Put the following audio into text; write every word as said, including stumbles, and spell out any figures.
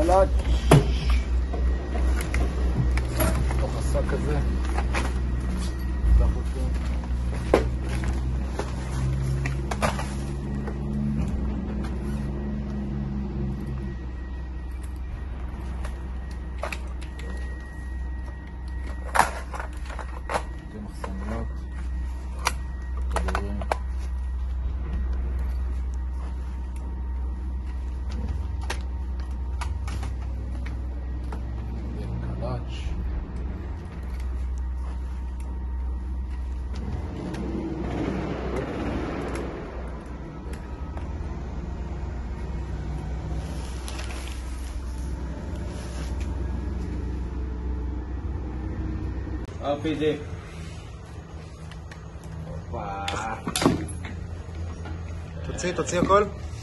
קלאץ' תוך השק הזה. פתח אותו. שתי מחסניות. כדורים. אר פי ג'י. הופה. תוציא, תוציא הכל.